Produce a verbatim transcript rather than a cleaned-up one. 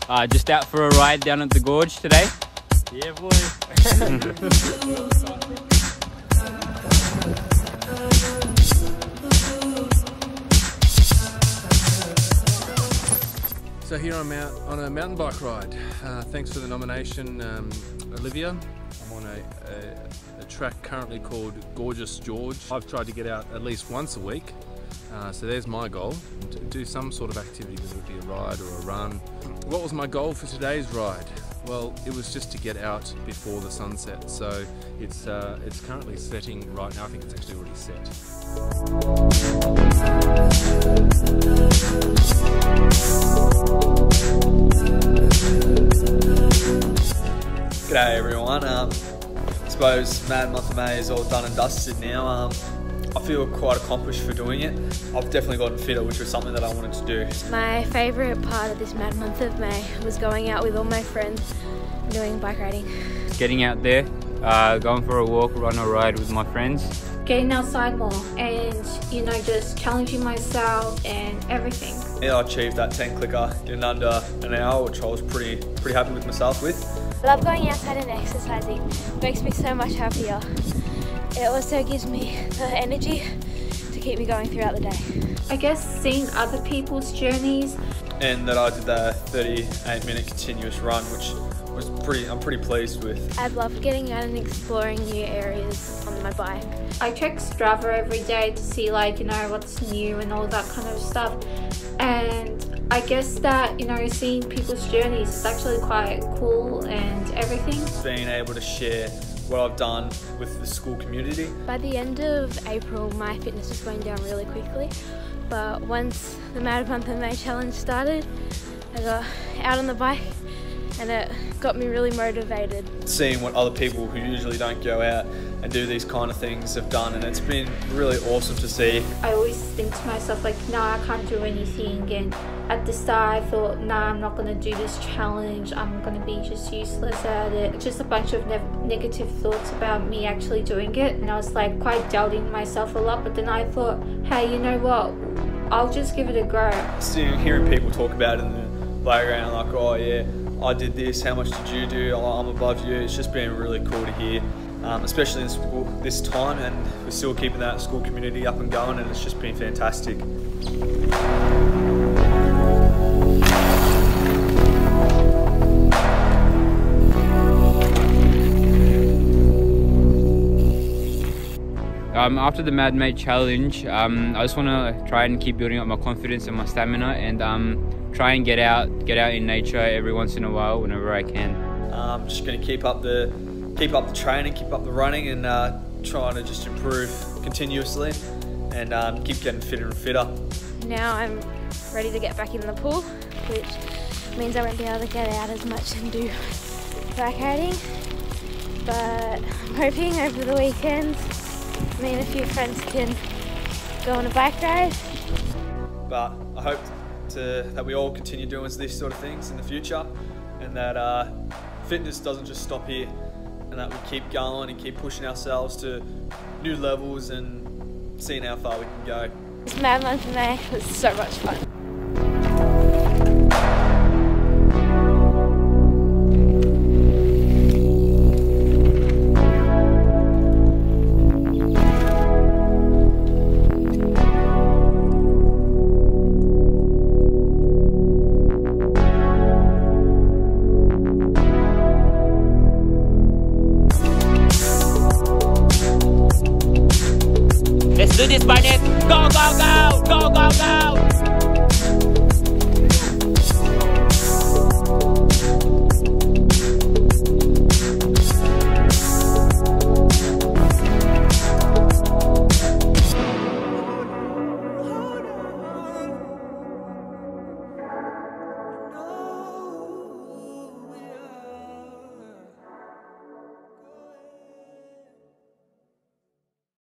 Uh, just out for a ride down at the gorge today. Yeah, boy. So here I'm out on a mountain bike ride. Uh, thanks for the nomination, um, Olivia. I'm on a, a, a track currently called Gorgeous George. I've tried to get out at least once a week. Uh, so there's my goal, to do some sort of activity, whether it be a ride or a run. What was my goal for today's ride? Well, it was just to get out before the sunset. So it's, uh, it's currently setting right now. I think it's actually already set. G'day everyone. Um, I suppose Mad Month of May is all done and dusted now. Um, I feel quite accomplished for doing it. I've definitely gotten fitter, which was something that I wanted to do. My favourite part of this Mad Month of May was going out with all my friends and doing bike riding. Getting out there, uh, going for a walk, run or ride with my friends. Getting outside more and, you know, just challenging myself and everything. Yeah, I achieved that ten clicker in under an hour, which I was pretty pretty happy with myself with. I love going outside and exercising. It makes me so much happier. It also gives me the energy to keep me going throughout the day. I guess seeing other people's journeys. And that I did the thirty-eight minute continuous run, which was pretty, I'm pretty pleased with. I love getting out and exploring new areas on my bike. I check Strava every day to see, like, you know, what's new and all that kind of stuff. And I guess that, you know, seeing people's journeys is actually quite cool and everything. Being able to share what I've done with the school community. By the end of April, my fitness was going down really quickly. But once the Mad Month of May challenge started, I got out on the bike and it got me really motivated. Seeing what other people who usually don't go out and do these kind of things have done, and it's been really awesome to see. I always think to myself, like, nah, I can't do anything, and at the start I thought, nah, I'm not going to do this challenge, I'm going to be just useless at it. Just a bunch of ne negative thoughts about me actually doing it, and I was like quite doubting myself a lot, but then I thought, hey, you know what, I'll just give it a go. Seeing, hearing people talk about it in the playground, like, oh yeah, I did this, how much did you do, oh, I'm above you, it's just been really cool to hear. Um, especially in school this time, and we're still keeping that school community up and going, and it's just been fantastic. Um, after the Mad May challenge, um, I just want to try and keep building up my confidence and my stamina, and um, try and get out, get out in nature every once in a while whenever I can. I'm um, just going to keep up the keep up the training, keep up the running, and uh, trying to just improve continuously, and um, keep getting fitter and fitter. Now I'm ready to get back in the pool, which means I won't be able to get out as much and do bike riding. But I'm hoping over the weekend, me and a few friends can go on a bike ride. But I hope to, that we all continue doing these sort of things in the future, and that uh, fitness doesn't just stop here, and that we keep going and keep pushing ourselves to new levels and seeing how far we can go. This Mad Month of May was so much fun.